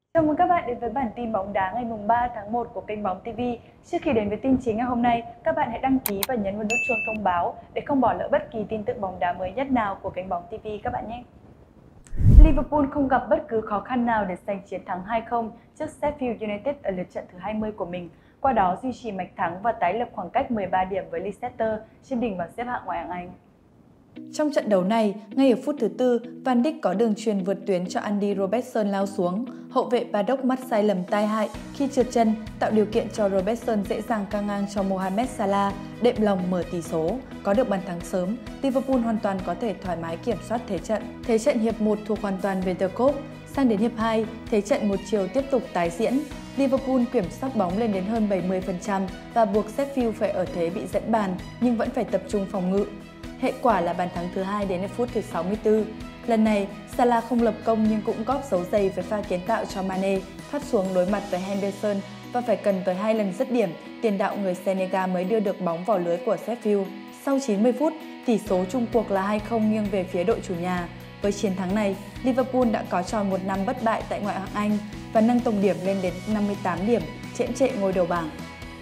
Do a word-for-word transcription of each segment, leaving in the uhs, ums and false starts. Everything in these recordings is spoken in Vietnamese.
Chào mừng các bạn đến với bản tin bóng đá ngày ba tháng một của kênh Bóng ti vi. Trước khi đến với tin chính ngày hôm nay, các bạn hãy đăng ký và nhấn vào nút chuông thông báo để không bỏ lỡ bất kỳ tin tức bóng đá mới nhất nào của kênh Bóng ti vi các bạn nhé. Liverpool không gặp bất cứ khó khăn nào để giành chiến thắng hai không trước Sheffield United ở lượt trận thứ hai mươi của mình, qua đó duy trì mạch thắng và tái lập khoảng cách mười ba điểm với Leicester trên đỉnh bảng xếp hạng ngoại hạng Anh. Trong trận đấu này, ngay ở phút thứ tư, Van Dijk có đường chuyền vượt tuyến cho Andy Robertson lao xuống. Hậu vệ Paddock mắc sai lầm tai hại khi trượt chân, tạo điều kiện cho Robertson dễ dàng căng ngang cho Mohamed Salah, đệm lòng mở tỷ số. Có được bàn thắng sớm, Liverpool hoàn toàn có thể thoải mái kiểm soát thế trận. Thế trận hiệp một thuộc hoàn toàn về The Coupe. Sang đến hiệp hai, thế trận một chiều tiếp tục tái diễn. Liverpool kiểm soát bóng lên đến hơn bảy mươi phần trăm và buộc Sheffield phải ở thế bị dẫn bàn nhưng vẫn phải tập trung phòng ngự. Hệ quả là bàn thắng thứ hai đến ở phút thứ sáu mươi tư. Lần này, Salah không lập công nhưng cũng góp dấu giày với pha kiến tạo cho Mane thoát xuống đối mặt với Henderson và phải cần tới hai lần dứt điểm, tiền đạo người Senegal mới đưa được bóng vào lưới của Sheffield. Sau chín mươi phút, tỷ số chung cuộc là hai không nghiêng về phía đội chủ nhà. Với chiến thắng này, Liverpool đã có tròn một năm bất bại tại ngoại hạng Anh và nâng tổng điểm lên đến năm mươi tám điểm, chễm trệ ngôi đầu bảng.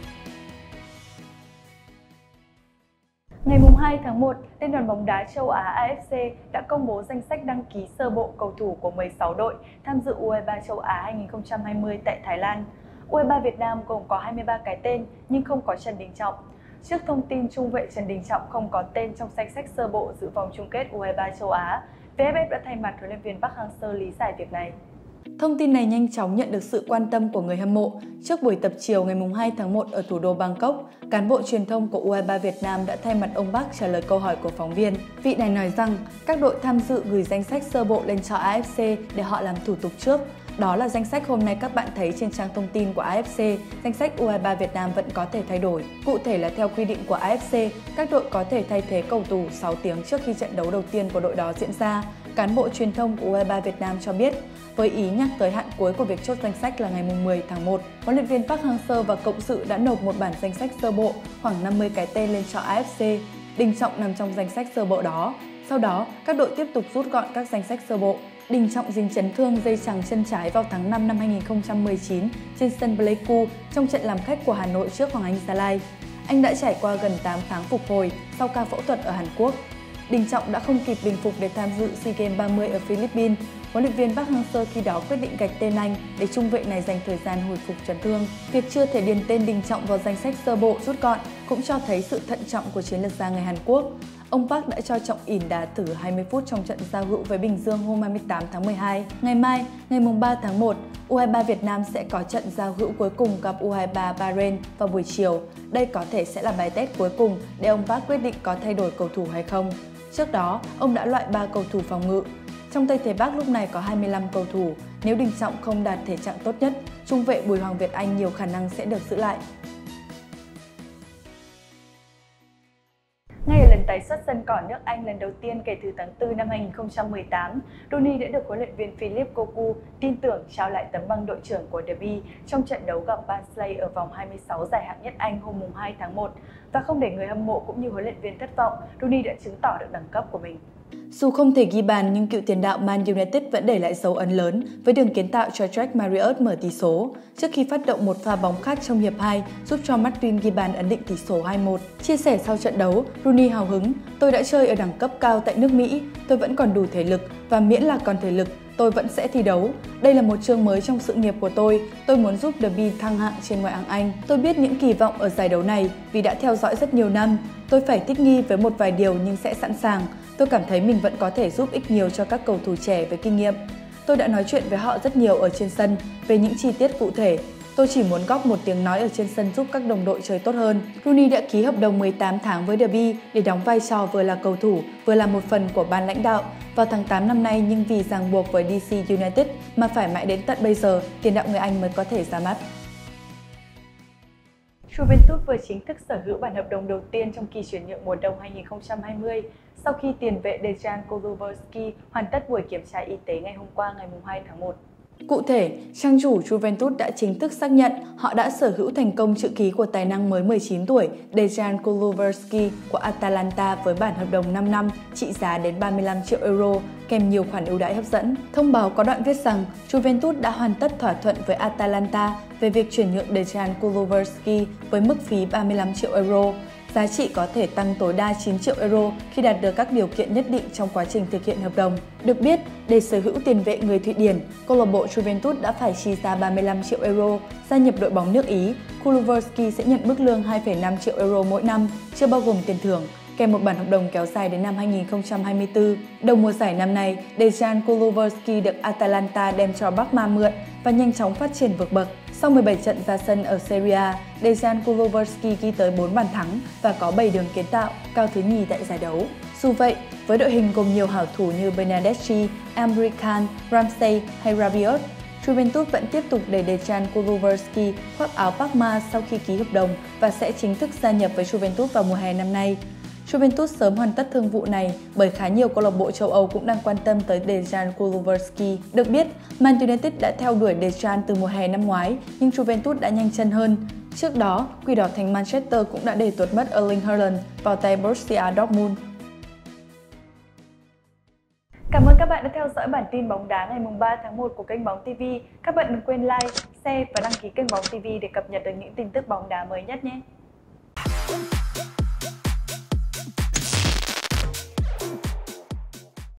Ngày hai tháng một, Liên đoàn bóng đá châu Á A F C đã công bố danh sách đăng ký sơ bộ cầu thủ của mười sáu đội tham dự U hai ba châu Á hai nghìn không trăm hai mươi tại Thái Lan. U hai ba Việt Nam gồm có hai mươi ba cái tên nhưng không có Trần Đình Trọng. Trước thông tin trung vệ Trần Đình Trọng không có tên trong danh sách sơ bộ dự vòng chung kết U hai ba châu Á, vê ép ép đã thay mặt huấn luyện viên Park Hang-seo lý giải việc này. Thông tin này nhanh chóng nhận được sự quan tâm của người hâm mộ. Trước buổi tập chiều ngày hai tháng một ở thủ đô Bangkok, cán bộ truyền thông của U hai ba Việt Nam đã thay mặt ông Park trả lời câu hỏi của phóng viên. Vị này nói rằng các đội tham dự gửi danh sách sơ bộ lên cho A F C để họ làm thủ tục trước. Đó là danh sách hôm nay các bạn thấy trên trang thông tin của A F C, danh sách U hai ba Việt Nam vẫn có thể thay đổi. Cụ thể là theo quy định của A F C, các đội có thể thay thế cầu thủ sáu tiếng trước khi trận đấu đầu tiên của đội đó diễn ra. Cán bộ truyền thông của U hai ba Việt Nam cho biết, với ý nhắc tới hạn cuối của việc chốt danh sách là ngày mười tháng một, huấn luyện viên Park Hang-seo và cộng sự đã nộp một bản danh sách sơ bộ khoảng năm mươi cái tên lên cho A F C. Đình Trọng nằm trong danh sách sơ bộ đó. Sau đó, các đội tiếp tục rút gọn các danh sách sơ bộ. Đình Trọng dính chấn thương dây chằng chân trái vào tháng năm năm hai nghìn không trăm mười chín trên sân Pleiku trong trận làm khách của Hà Nội trước Hoàng Anh Gia Lai. Anh đã trải qua gần tám tháng phục hồi sau ca phẫu thuật ở Hàn Quốc. Đình Trọng đã không kịp bình phục để tham dự SEA Games ba mươi ở Philippines. Huấn luyện viên Park Hang-seo khi đó quyết định gạch tên anh để trung vệ này dành thời gian hồi phục chấn thương. Việc chưa thể điền tên Đình Trọng vào danh sách sơ bộ rút gọn cũng cho thấy sự thận trọng của chiến lược gia người Hàn Quốc. Ông Park đã cho Trọng ỉn đá thử hai mươi phút trong trận giao hữu với Bình Dương hôm hai mươi tám tháng mười hai. Ngày mai, ngày ba tháng một, U hai ba Việt Nam sẽ có trận giao hữu cuối cùng gặp U hai ba Bahrain vào buổi chiều. Đây có thể sẽ là bài test cuối cùng để ông Park quyết định có thay đổi cầu thủ hay không. Trước đó, ông đã loại ba cầu thủ phòng ngự. Trong tay thầy Park lúc này có hai mươi lăm cầu thủ. Nếu Đình Trọng không đạt thể trạng tốt nhất, trung vệ Bùi Hoàng Việt Anh nhiều khả năng sẽ được giữ lại. Ngay ở lần tái xuất sân cỏ nước Anh lần đầu tiên kể từ tháng tư năm hai nghìn không trăm mười tám, Rooney đã được huấn luyện viên Philippe Cocu tin tưởng trao lại tấm bằng đội trưởng của Derby trong trận đấu gặp Barnsley ở vòng hai mươi sáu giải hạng nhất Anh hôm hai tháng một. Và không để người hâm mộ cũng như huấn luyện viên thất vọng, Rooney đã chứng tỏ được đẳng cấp của mình. Dù không thể ghi bàn nhưng cựu tiền đạo Man United vẫn để lại dấu ấn lớn với đường kiến tạo cho Jack Marriott mở tỷ số trước khi phát động một pha bóng khác trong hiệp hai giúp cho Martin ghi bàn ấn định tỷ số hai một. Chia sẻ sau trận đấu, Rooney hào hứng: "Tôi đã chơi ở đẳng cấp cao tại nước Mỹ, tôi vẫn còn đủ thể lực và miễn là còn thể lực, tôi vẫn sẽ thi đấu. Đây là một chương mới trong sự nghiệp của tôi, tôi muốn giúp Derby thăng hạng trên ngoại hạng Anh. Tôi biết những kỳ vọng ở giải đấu này vì đã theo dõi rất nhiều năm. Tôi phải thích nghi với một vài điều nhưng sẽ sẵn sàng. Tôi cảm thấy mình vẫn có thể giúp ích nhiều cho các cầu thủ trẻ với kinh nghiệm. Tôi đã nói chuyện với họ rất nhiều ở trên sân về những chi tiết cụ thể. Tôi chỉ muốn góp một tiếng nói ở trên sân giúp các đồng đội chơi tốt hơn." Rooney đã ký hợp đồng mười tám tháng với Derby để đóng vai trò vừa là cầu thủ, vừa là một phần của ban lãnh đạo vào tháng tám năm nay, nhưng vì ràng buộc với đê xê United mà phải mãi đến tận bây giờ, tiền đạo người Anh mới có thể ra mắt. Juventus vừa chính thức sở hữu bản hợp đồng đầu tiên trong kỳ chuyển nhượng mùa đông hai nghìn không trăm hai mươi sau khi tiền vệ Dejan Kulusevski hoàn tất buổi kiểm tra y tế ngày hôm qua ngày hai tháng một. Cụ thể, trang chủ Juventus đã chính thức xác nhận họ đã sở hữu thành công chữ ký của tài năng mới mười chín tuổi Dejan Kulusevski của Atalanta với bản hợp đồng năm năm trị giá đến ba mươi lăm triệu euro kèm nhiều khoản ưu đãi hấp dẫn. Thông báo có đoạn viết rằng Juventus đã hoàn tất thỏa thuận với Atalanta về việc chuyển nhượng Dejan Kulusevski với mức phí ba mươi lăm triệu euro. Giá trị có thể tăng tối đa chín triệu euro khi đạt được các điều kiện nhất định trong quá trình thực hiện hợp đồng. Được biết, để sở hữu tiền vệ người Thụy Điển, câu lạc bộ Juventus đã phải chi ra ba mươi lăm triệu euro. Gia nhập đội bóng nước Ý, Kulusevski sẽ nhận mức lương hai phẩy năm triệu euro mỗi năm, chưa bao gồm tiền thưởng, kèm một bản hợp đồng kéo dài đến năm hai nghìn không trăm hai mươi tư. Đầu mùa giải năm nay, Dejan Kulusevski được Atalanta đem cho Parma mượn và nhanh chóng phát triển vượt bậc. Sau mười bảy trận ra sân ở Serie A, Dejan Kulusevski ghi tới bốn bàn thắng và có bảy đường kiến tạo, cao thứ nhì tại giải đấu. Dù vậy, với đội hình gồm nhiều hảo thủ như Bernardeschi, Emre Can, Ramsey hay Rabiot, Juventus vẫn tiếp tục để Dejan Kulusevski khoác áo Parma sau khi ký hợp đồng và sẽ chính thức gia nhập với Juventus vào mùa hè năm nay. Juventus sớm hoàn tất thương vụ này bởi khá nhiều câu lạc bộ châu Âu cũng đang quan tâm tới Dejan Kulusevski. Được biết, Man United đã theo đuổi Dejan từ mùa hè năm ngoái, nhưng Juventus đã nhanh chân hơn. Trước đó, Quỷ đỏ thành Manchester cũng đã để tuột mất Erling Haaland vào tay Borussia Dortmund. Cảm ơn các bạn đã theo dõi bản tin bóng đá ngày ba tháng một của kênh Bóng ti vi. Các bạn đừng quên like, share và đăng ký kênh Bóng ti vi để cập nhật được những tin tức bóng đá mới nhất nhé.